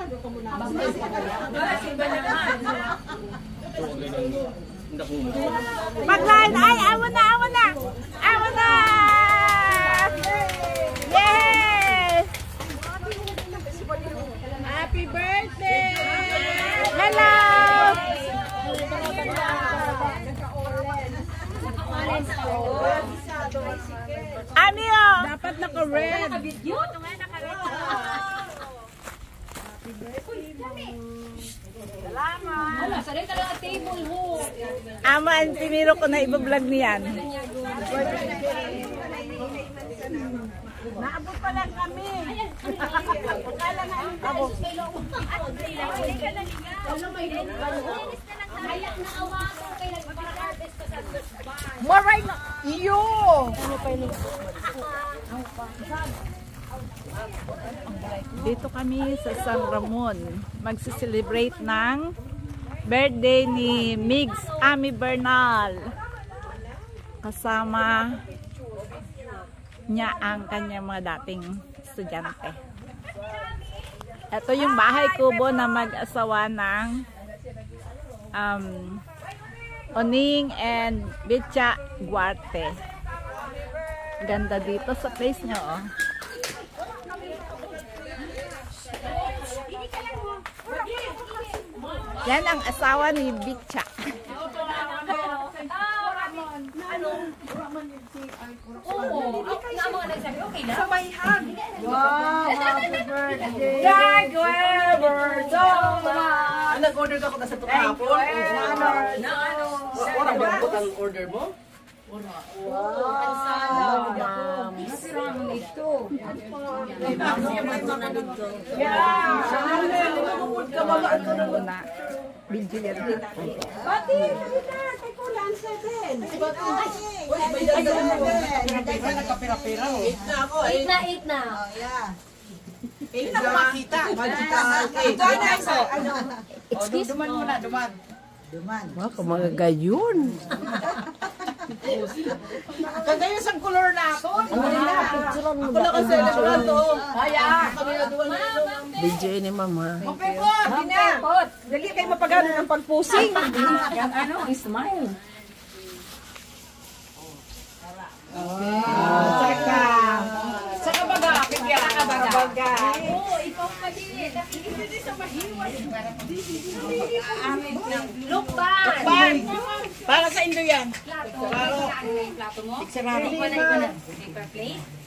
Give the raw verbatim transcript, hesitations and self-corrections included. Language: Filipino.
Paglain, ay, awan na, awan na! Awan na! Yes! Happy birthday! Hello! Amio! Dapat naka-red. Salamat. Salita lang ang table mo. Aman, piniro ko na iba-vlog niyan. Naabot pa lang kami. Kala nga ang tabo. Moray na! Iyo! Dito kami sa San Ramon. Magsi-celebrate ng birthday ni Migs Ami Bernal. Kasama niya ang kanyang mga dating estudyante. Ito yung bahay kubo na mag-asawa ng um, Oning and Bicha Guarte. Ganda dito sa place nyo, oh. Yan ang asawa ni Bicha. Wow, happy birthday! Dag Weber! Nag-order ka ko na sa tukapon? Na ano? Orang ba ang order mo? Wow! Masarap nito. Muna. Video yan. Bati, halika. Kay Kulan, seven. Nagkapira-pira oh. Eat na, eat na. Hindi na makita. Magical cake. Excuse Duman mo. muna, duman. Wow, kumagagayon. Kagaya isang color na ako. Ako lang ang celebration to. Kaya. Kami na duwan na ito. Video ni mama. Mapepot, gina. Dali kayo mapagano ng pagpusing. Yan ano, smile. Saka. Saka baga, kaya. Saka baga. Oo, ikaw pa din. Hindi sa mahiwas. Look back. Ban. Para sa Indo yan. Plato. Ano na yung plato mo? Ikaw na, ikaw na. Paper plate?